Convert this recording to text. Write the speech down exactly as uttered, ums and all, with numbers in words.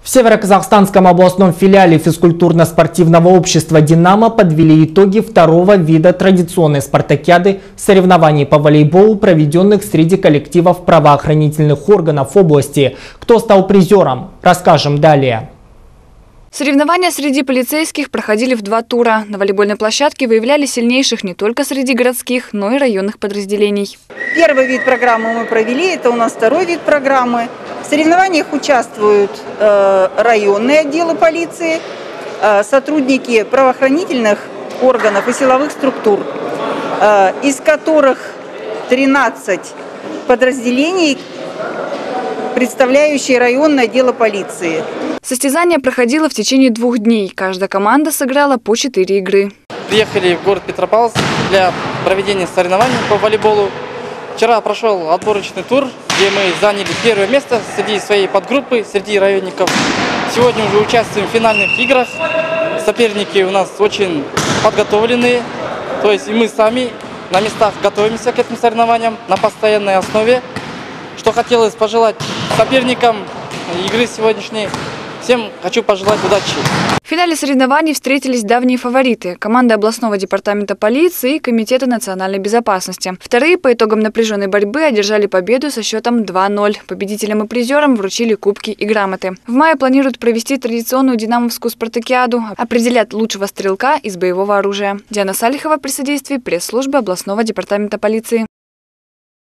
В Северо-Казахстанском областном филиале физкультурно-спортивного общества «Динамо» подвели итоги второго вида традиционной спартакиады соревнований по волейболу, проведенных среди коллективов правоохранительных органов области. Кто стал призером, расскажем далее. Соревнования среди полицейских проходили в два тура. На волейбольной площадке выявляли сильнейших не только среди городских, но и районных подразделений. Первый вид программы мы провели, это у нас второй вид программы. В соревнованиях участвуют э, районные отделы полиции, э, сотрудники правоохранительных органов и силовых структур, э, из которых тринадцать подразделений, представляющие районное отдело полиции. Состязание проходило в течение двух дней. Каждая команда сыграла по четыре игры. Приехали в город Петропавловск для проведения соревнований по волейболу. Вчера прошел отборочный тур, где мы заняли первое место среди своей подгруппы, среди районников. Сегодня уже участвуем в финальных играх. Соперники у нас очень подготовленные. То есть и мы сами на местах готовимся к этим соревнованиям на постоянной основе. Что хотелось пожелать соперникам игры сегодняшней. Всем хочу пожелать удачи. В финале соревнований встретились давние фавориты – команда областного департамента полиции и Комитета национальной безопасности. Вторые по итогам напряженной борьбы одержали победу со счетом два ноль. Победителям и призерам вручили кубки и грамоты. В мае планируют провести традиционную динамовскую спартакиаду, определят лучшего стрелка из боевого оружия. Диана Салихова при содействии пресс-службы областного департамента полиции.